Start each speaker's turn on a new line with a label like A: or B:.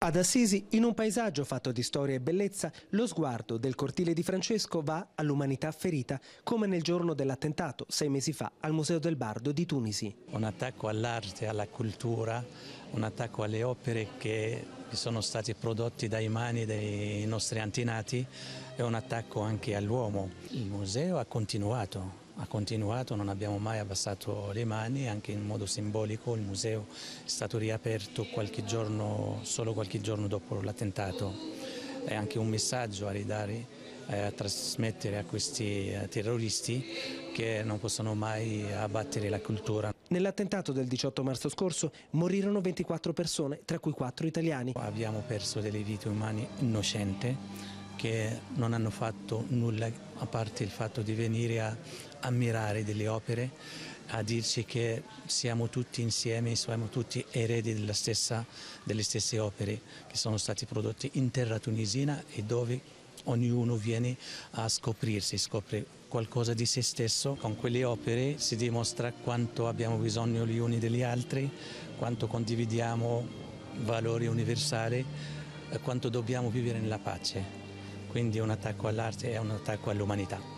A: Ad Assisi, in un paesaggio fatto di storia e bellezza, lo sguardo del cortile di Francesco va all'umanità ferita, come nel giorno dell'attentato, 6 mesi fa, al Museo del Bardo di Tunisi.
B: Un attacco all'arte, alla cultura, un attacco alle opere che sono stati prodotti dai mani dei nostri antenati e un attacco anche all'uomo. Il museo ha continuato, non abbiamo mai abbassato le mani, anche in modo simbolico il museo è stato riaperto solo qualche giorno dopo l'attentato. È anche un messaggio a ridare, a trasmettere a questi terroristi che non possono mai abbattere la cultura.
A: Nell'attentato del 18 marzo scorso morirono 24 persone, tra cui 4 italiani.
B: Abbiamo perso delle vite umane innocenti che non hanno fatto nulla a parte il fatto di venire a ammirare delle opere, a dirci che siamo tutti insieme, siamo tutti eredi delle stesse opere che sono state prodotte in terra tunisina e dove ognuno viene a scopre qualcosa di se stesso. Con quelle opere si dimostra quanto abbiamo bisogno gli uni degli altri, quanto condividiamo valori universali, quanto dobbiamo vivere nella pace. Quindi un attacco all'arte è un attacco all'umanità.